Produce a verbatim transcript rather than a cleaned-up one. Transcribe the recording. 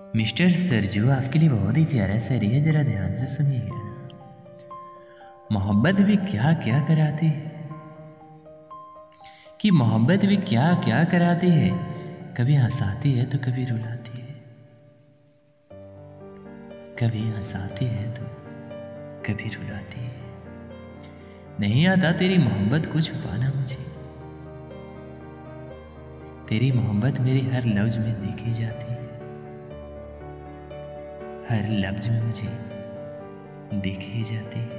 Mister Sarju आपके लिए बहुत ही प्यारा शायरी है, जरा ध्यान से सुनिएगा। मोहब्बत भी क्या क्या कराती है, कि मोहब्बत भी क्या क्या कराती है, कभी हंसाती है तो कभी रुलाती है, कभी हंसाती है तो कभी रुलाती है। नहीं आता तेरी मोहब्बत को छुपाना मुझे, तेरी मोहब्बत मेरी हर लफ्ज में देखी जाती है, हर लफ्ज में मुझे देखी जाती है।